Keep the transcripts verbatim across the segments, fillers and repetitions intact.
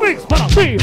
mix para ti.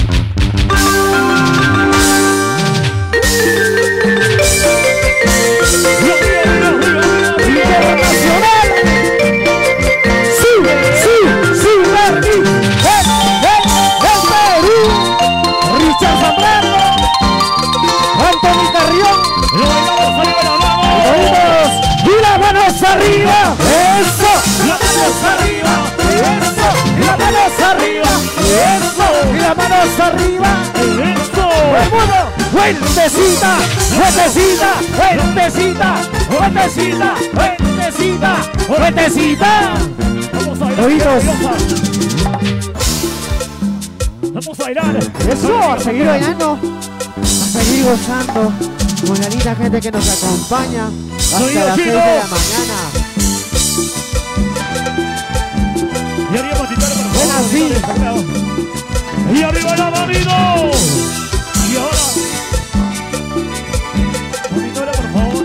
Internacional. Sí, sí, sí, Bernie. El, el, el Perú. Richard Zambrano. Anthony Carrión. Lo bailamos arriba la mano. Oídos. Y las manos arriba. Eso. Las manos arriba. Eso. Y las manos arriba. Eso. Y las manos arriba. Eso. El mundo. Fuentecita, fuentecita, fuentecita, fuentecita, fuentecita, fuentecita. Vamos a bailar. Oídos. Vamos a bailar. Eso, a seguir bailando, a seguir gozando con la linda gente que nos acompaña hasta Sonido las seis chino. de la mañana. Y arriba Matitano, por favor. Ven así. Y arriba la manito. Y ahora. Matitano, por favor.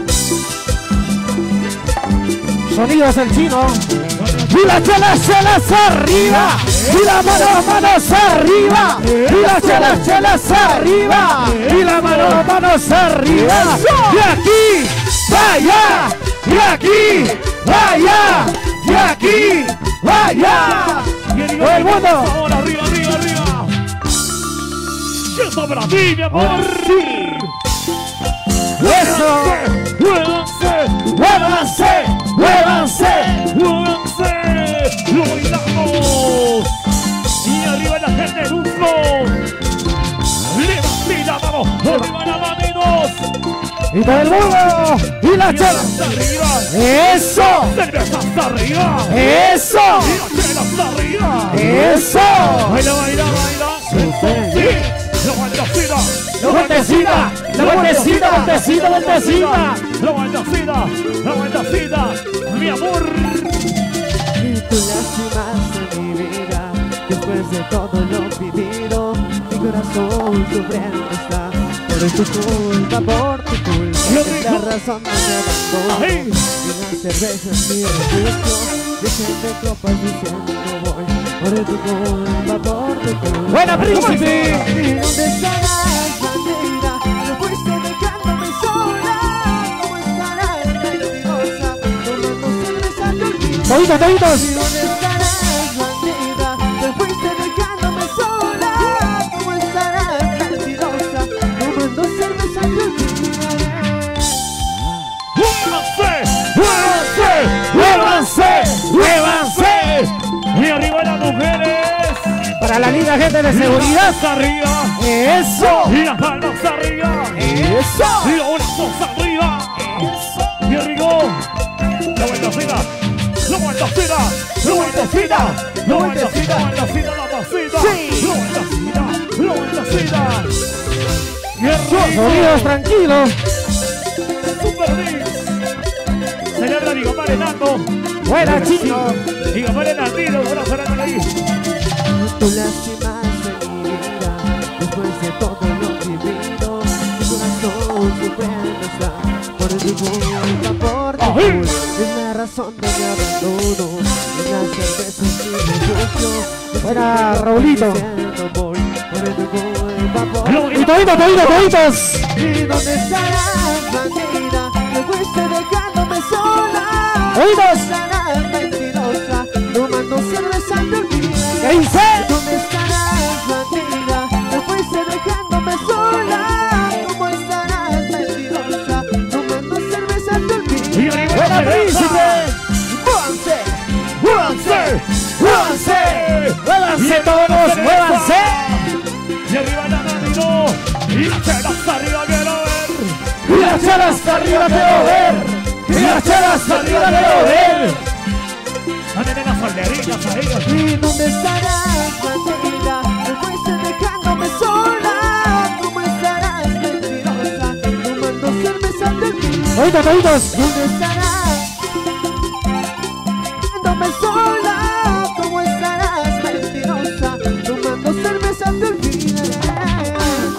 Sonidos el chino. Y las chelas, chelas arriba. Y las manos, manos arriba. Y las chelas, chelas arriba. Y las manos, manos arriba. Y aquí, vaya. Y aquí, vaya. Y aquí, vaya. Y arriba, Todo el mundo. por favor, arriba, arriba, arriba. Eso para ti, mi amor. Eso. Muévanse, Muévanse, muévanse. muévanse. Lo bailamos. Y arriba la gente de Luzco. Levantita, vamos. Arriba las manitos. Y todo el mundo. Y las chelas. Arriba. Eso. Cervezas arriba. Eso. Y las chelas arriba. Eso. Baila, baila, baila. Sí. La vueltecita. La vueltecita, la vueltecita, vueltecita, vueltecita. La vueltecita. La vueltecita. Mi amor. Y tú lastimaste mi vida. Después de todo lo vivido, mi corazón sufriendo está. Por tu culpa, por tu culpa, Lo es la dijo. razón de mi abandono. Ahí. Y la cerveza es mi refugio. Dejen de copas diciendo voy. Por tu culpa, por tu culpa. Buena, príncipe. ¿Y dónde estarás, bandera? Me fuiste dejándome sola. ¿Cómo estarás, mentirosa? Tomando cerveza te olvido. Toditos, toditos. ¿Y dónde estarás, bandera? Me fuiste dejándome sola. ¿Cómo estarás, mentirosa? Tomando cerveza te olvidaré. ¡Muévanse! ¡Muévanse! ¡Muévanse! ¡Muévanse! Y arriba las mujeres. Para la linda gente de seguridad. Las arriba. Eso. Y las palmas arriba. Eso. Y los brazos arriba. Y arriba. La vueltecita. La vueltecita. La vueltecita. La vueltecita. La vueltecita. La pasita. Sí. La vueltecita. La vueltecita. Y arriba. Sonidos tranquilos. Super Mix. Celebra Diego Marenando. Buena, chino. Diego Marenandino. Bueno, sonando ahí. Tú lastimaste mi vida. Después de todo lo vivido, mi corazón sufriendo está. Por tu culpa, por tu culpa, es la razón de mi abandono. Es la cerveza es mi refugio. Buena, Raulito. Diciendo voy. Por tu culpa, por Lo Y toditos, toditos, toditos. ¿Y dónde estarás, bandida? Me fuiste dejándome sola. Oídos. ¿Dónde estarás, mentirosa? Tomando cerveza te olvidaré. ¿Qué dice? ¿Dónde estarás, bandida? Me fuiste dejándome sola. ¿Cómo estarás, mentirosa? Tomando cerveza te Y olvidaré. arriba Buena, la príncipe. ¡Muévanse! ¡Muévanse! ¡Muévanse! ¡Muévanse todos! ¡Muévanse! Y arriba la manito. Y las chelas arriba quiero ver. Y las chelas arriba quiero ver. Y las chelas arriba quiero ver. Anden las banderitas ahí. ¿Y dónde estarás, bandida? Me fuiste dejándome sola. ¿Cómo estarás, mentirosa? Tomando cerveza te olvidaré. Toditos, toditos. ¿Dónde estarás? Dejándome sola. ¿Cómo estarás, mentirosa? Tomando cerveza te olvidaré.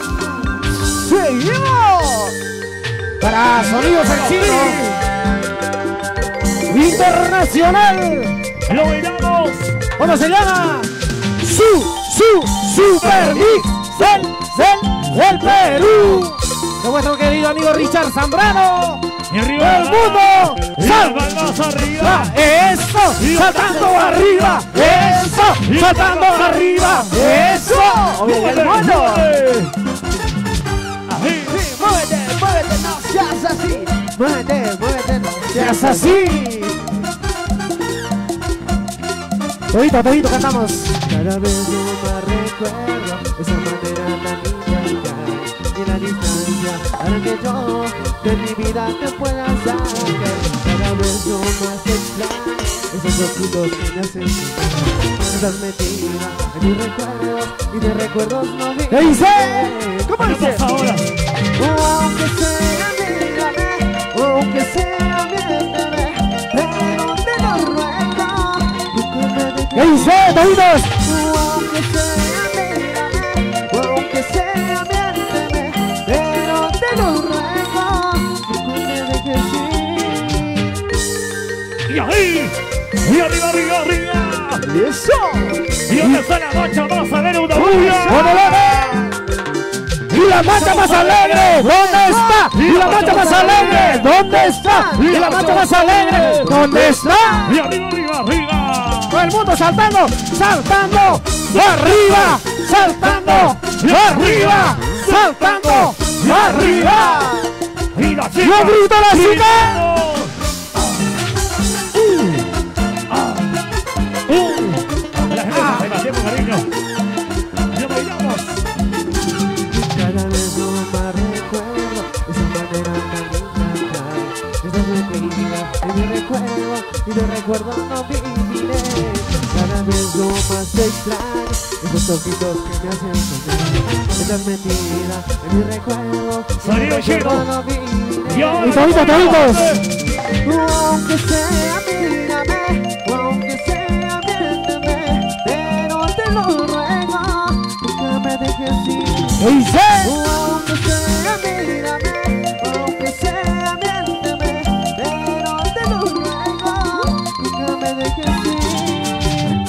¡Seguimos! Para Sonidos el Chino. Internacional. Lo bailamos. ¿Cómo se llama? Su, su, super del, del, del Perú. De vuestro querido amigo Richard Zambrano. Y arriba ¡El mundo! y ¡Sal! las palmas arriba. ¡Eso! ¡Saltando arriba! ¡Eso! ¡Saltando arriba! ¡Eso! ¡El mundo! Ahí. Sí, muévete, muévete, no seas así. Muévete, muévete, no ¡Seas seas así! Todito, todito cantamos. Cada vez yo más recuerdo esa manera tan linda y la distancia hará que yo de mi vida te pueda sacar. Cada vez yo más extraño esos ojitos que me hacen soñar. Estás metida en mis recuerdos y de recuerdos no vi. ¿Qué dice? ¿Cómo ¿Qué dice? pasa ahora? Aunque sea, mírame, aunque sea, miénteme, pero te lo ruego, nunca me dejes. ¿Qué dice, toditos? Aunque sea, mírame, aunque sea, miénteme, pero te lo ruego, nunca me dejes ir. Y ahí. Y arriba, arriba, arriba. ¡Y eso! ¿Y dónde está la marcha más alegre? Una bulla. ¡Y la marcha más alegre! ¿Dónde está? ¡Y la marcha más alegre! ¿Dónde está? ¡Y la marcha más alegre! ¿Dónde está? Y arriba, arriba, arriba. Todo el mundo saltando, saltando, arriba, saltando, arriba, saltando, arriba. Y la chica. ¡Yo grito a la chica! La gente se la tiempo, cariño. Ya bailamos. Cada vez yo más recuerdo esa manera tan linda. Estás metida en mi recuerdo y de recuerdo no viviré. Cada vez yo más extraño esos ojitos que me hacen soñar. Estás metida en mi recuerdo y de Sonido recuerdo chico. no viviré. Y toditos, toditos. Aunque sea, mírame, aunque sea, miénteme, pero te lo ruego, nunca me dejes ir. ¿Qué dice? Aunque sea, mírame, aunque sea, miénteme, pero te lo ruego, nunca me dejes ir.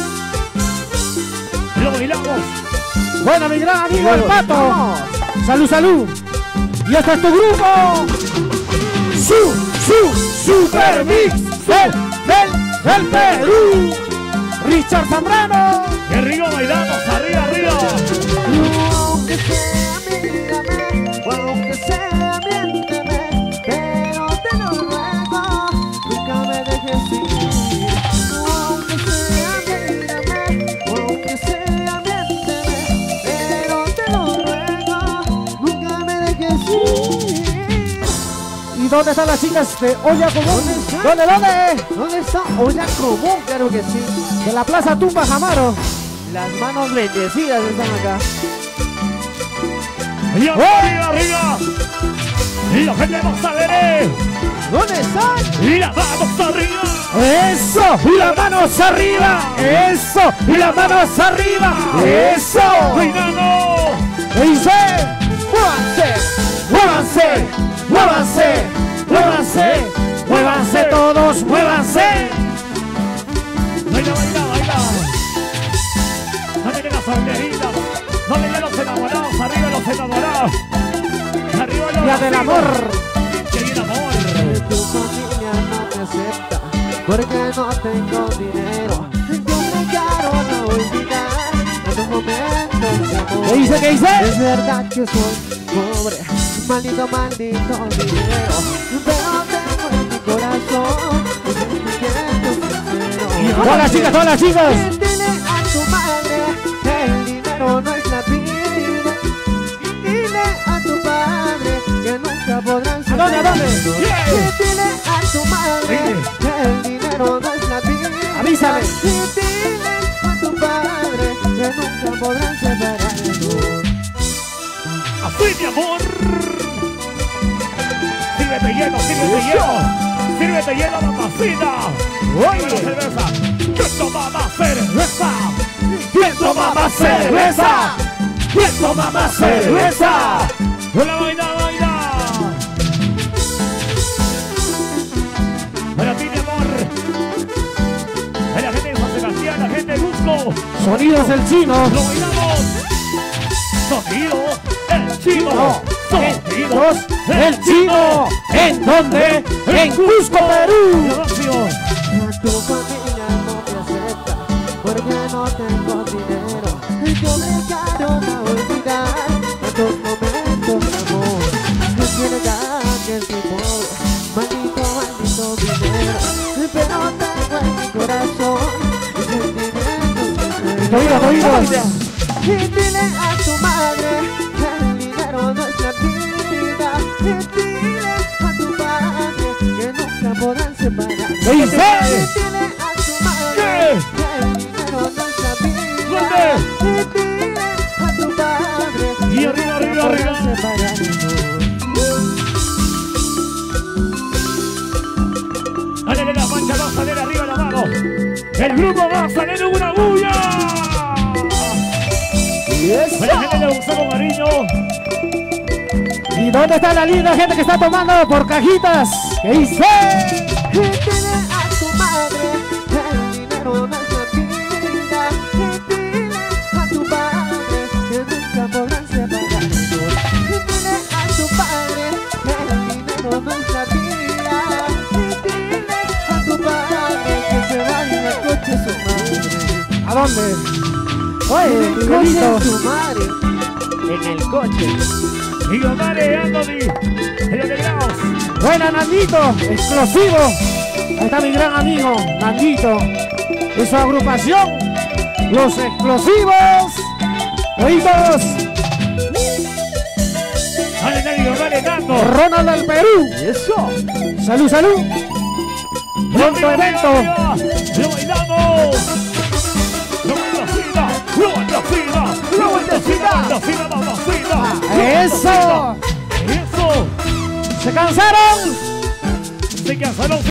Lo bailamos. Bueno, mi gran amigo el Pato. Vamos. Salud, salud. Y este es tu grupo. Su, su, Super Mix del, del, del Perú. Richard Zambrano. Y arriba bailamos. Arriba, arriba. Aunque sea, mírame, aunque sea, miénteme, pero te lo ruego, nunca me dejes ir. Aunque sea, mírame, aunque sea, miénteme, pero te lo ruego, nunca me dejes ir. ¿Y dónde están las chicas de Olla Común? ¿Dónde están? ¿Dónde, dónde? ¿Dónde está Olla Común? Claro que sí. De la Plaza Tumba Jamaro. Las manos bendecidas están acá. Y arriba, arriba. Y la gente más alegre. ¿Dónde están? Y las manos arriba. Eso, y las manos arriba. Eso, y las manos arriba. Eso. Bailando. ¿Qué dice? ¡Muévanse! Muévanse, muévanse, muévanse, muévanse todos, muévanse. Baila, baila, baila. Dale las banderitas. Dale a los enamorados. Arriba los enamorados. Arriba los Día del amor. Que bien amor. Tu familia no me acepta porque no tengo dinero. Yo me quiero no olvidar esos momentos de amor. ¿Qué dice? ¿Qué dice? Es verdad que soy pobre, maldito, maldito dinero, pero tengo en mi corazón un sentimiento sincero. Todas las chicas, todas las chicas. Dile a tu madre que el dinero no es la vida. Y dile a tu padre que nunca podrán ser. ¿A dónde, a dónde? Y dile a tu madre Dile. que el dinero no es la vida. Avísale. Y dile a tu padre que nunca podrán separarnos. Así, mi amor. Sírvete hielo, sírvete hielo. Sírvete hielo, mamacita. Oye, cerveza. ¿Quién toma más cerveza? ¿Quién toma más cerveza? ¿Quién toma más cerveza? Baila, baila, baila. Para ti, mi amor. A la gente de San Sebastián, la gente de Cusco. Sonidos del chino. Lo bailamos. chino. Sonidos del chino. ¿En dónde? En Cusco, Perú. A tu familia no te acepta porque no tengo dinero. Yo me quedaron a olvidar tantos momentos de amor. No quiere dar que soy pobre, maldito, maldito dinero. Pero tengo en mi corazón sentimientos Oídos, oídos. y dile a tu madre que el dinero no es la vida. Y dile a tu padre que nunca podrán separar. ¿Qué dice? Dile a tu madre ¿Qué? que el dinero no es la vida. ¿Dónde? Y dile a tu padre Y arriba, que arriba, nunca arriba. podrán separarnos. Dale de la mancha, Manzanero, arriba la mano. El grupo Manzanero, una bulla. Para la gente le gustó con cariño. ¿Y dónde está la linda gente que está tomando por cajitas? ¿Qué dice? Y dile a tu madre que el dinero no es la vida. Y dile a tu padre que nunca podrán separarnos. Y dile a tu padre que el dinero no es la vida. Y dile a tu padre que se vaya en el coche su madre. ¿A dónde? Oye, En el Miguelito. coche su madre. En el coche. Y Gomare, Anthony, en los delegados. Buena, Nandito, explosivo. Ahí está mi gran amigo, Nandito. Y su agrupación, Los Explosivos. Oídos, Dale, dale, Gomare, Nando. Ronald del Perú. Eso. Salud, salud. Pronto Arriba, evento. arriba, arriba. Lo bailamos. Lo baila fina, lo baila fina, lo baila fina, baila fina, baila fina. Eso. Eso. ¿Se cansaron? Se cansaron.